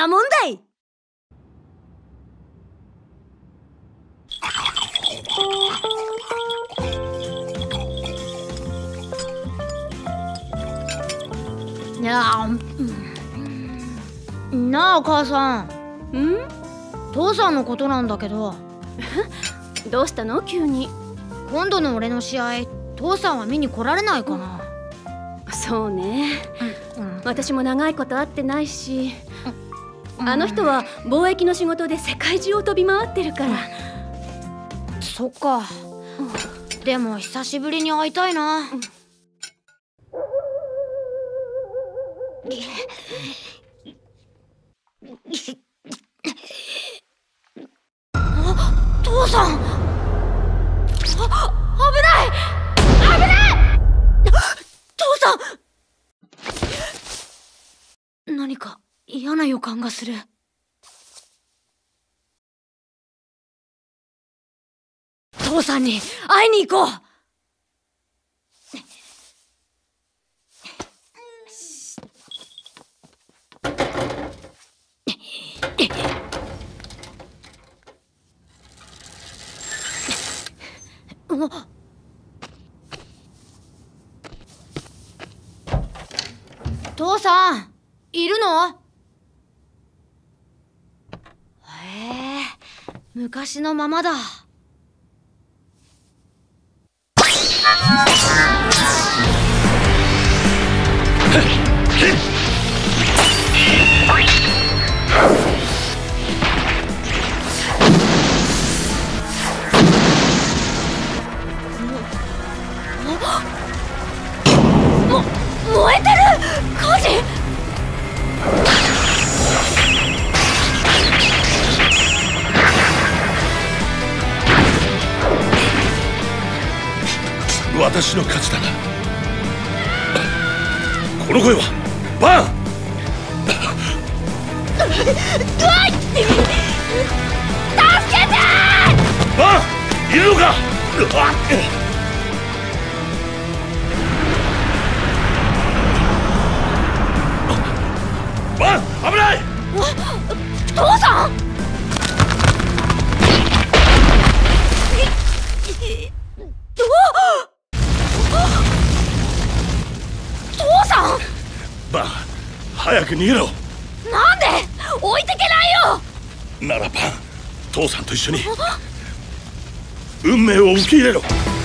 なもんだい。いやなあ母さん。父さんのことなんだけど。 どうしたの急に。 今度の俺の試合、父さんは見に来られないかな。 そうね、私も長いこと会ってないし、あの人は貿易の仕事で世界中を飛び回ってるから。 そっか、でも久しぶりに会いたいな。父さん、危ない危ない。父さん、何か嫌な予感がする。父さんに会いに行こう。父さん、いるの？へえ、昔のままだ。燃えてる！火事！ 私の勝ちだな。この声はバーン！ 助けて！ バーン、いるのか？バーン、危ない！ 父さん！父さん！ バーン、早く逃げろ。 なんで？置いてけないよ。 ならバーン、父さんと一緒に運命を受け入れろ。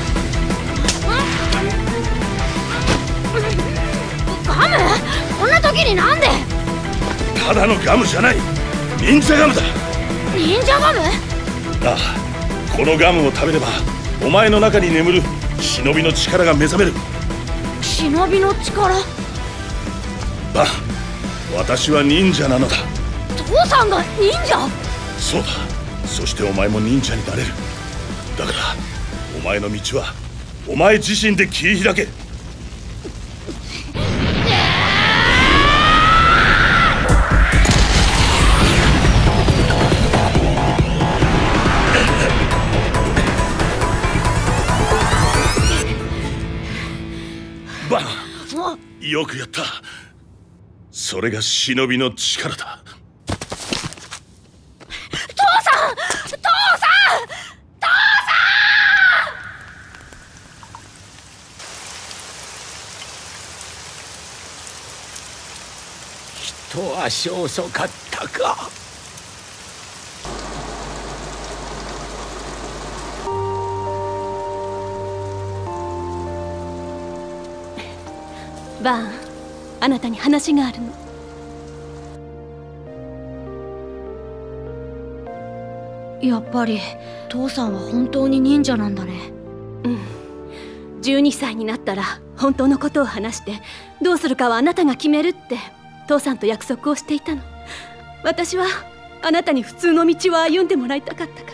ガム？こんな時になんで？ ただのガムじゃない、忍者ガムだ。 忍者ガム？ ああ、このガムを食べればお前の中に眠る忍びの力が目覚める。 忍びの力？ バン、私は忍者なのだ。 父さんが忍者？ そうだ、そしてお前も忍者になれる。だからお前の道はお前自身で切り開け。バン、よくやった。それが忍びの力だ。 父さん！父さん！父さん！一足遅かったか。 バーン、あなたに話があるの。 やっぱり父さんは本当に忍者なんだね。 12歳になったら本当のことを話して、どうするかはあなたが決めるって父さんと約束をしていたの。私はあなたに普通の道を歩んでもらいたかったから。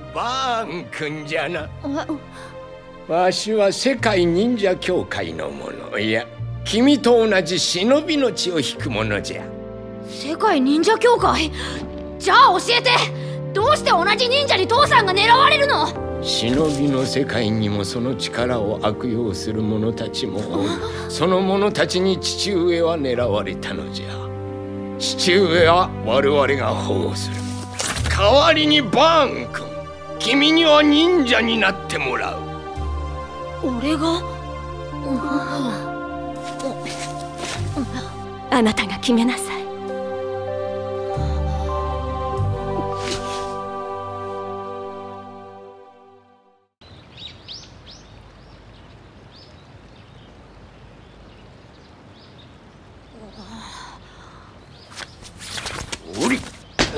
バーン君じゃな。わしは世界忍者協会の者。いや、君と同じ忍びの血を引く者じゃ。 世界忍者協会？じゃあ教えて、どうして同じ忍者に父さんが狙われるの？ 忍びの世界にもその力を悪用する者たちもおる。その者たちに父上は狙われたのじゃ。 父上は我々が保護する。代わりにバーン君、君には忍者になってもらう。 俺が？あなたが決めなさい。 おり。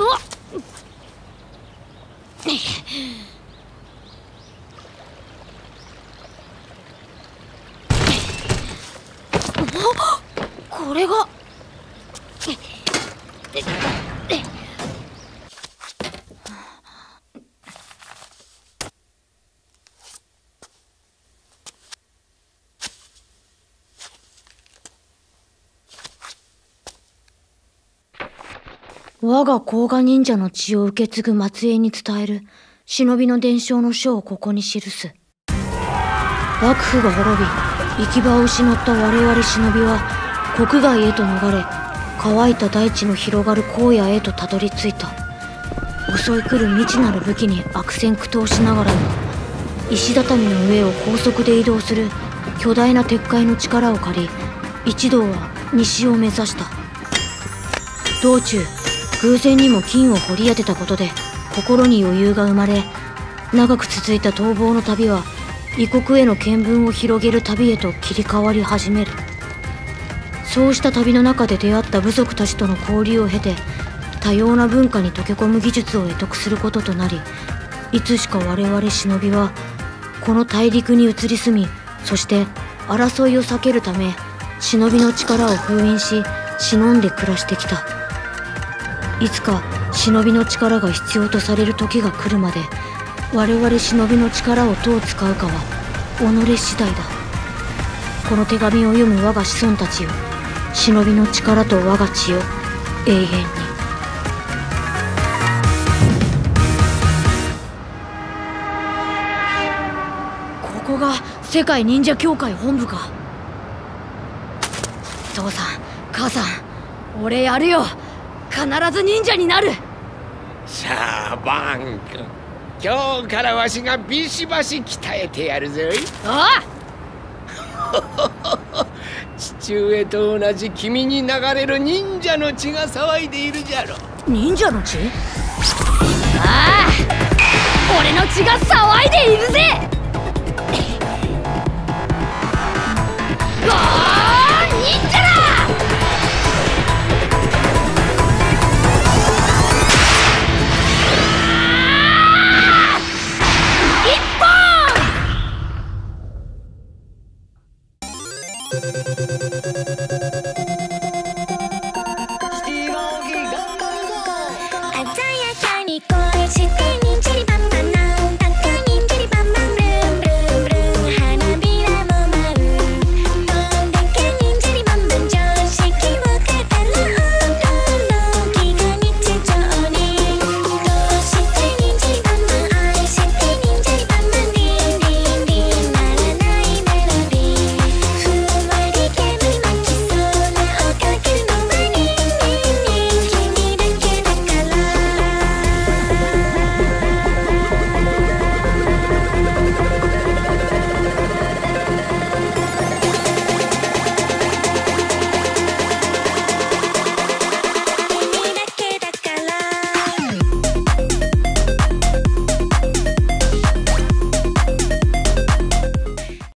これが我が甲賀忍者の血を受け継ぐ末裔に伝える忍びの伝承の書をここに記す。幕府が滅び行き場を失った我々忍びは国外へと逃れ、乾いた大地の広がる荒野へとたどり着いた。襲い来る未知なる武器に悪戦苦闘しながらも、石畳の上を高速で移動する巨大な鉄塊の力を借り、一同は西を目指した。道中偶然にも金を掘り当てたことで心に余裕が生まれ、長く続いた逃亡の旅は異国への見聞を広げる旅へと切り替わり始める。そうした旅の中で出会った部族たちとの交流を経て、多様な文化に溶け込む技術を得得することとなり、いつしか我々忍びはこの大陸に移り住み、そして争いを避けるため忍びの力を封印し忍んで暮らしてきた。いつか忍びの力が必要とされる時が来るまで、我々忍びの力をどう使うかは己次第だ。この手紙を読む我が子孫たちよ、忍びの力と我が血を永遠に。ここが世界忍者協会本部か。父さん母さん、俺やるよ。必ず忍者になる。 さあバーン君、今日からわしがビシバシ鍛えてやるぞい。 ああ父上と同じ君に流れる忍者の血が騒いでいるじゃろ。 忍者の血？ あ、俺の血が騒いでいるぜ。ああ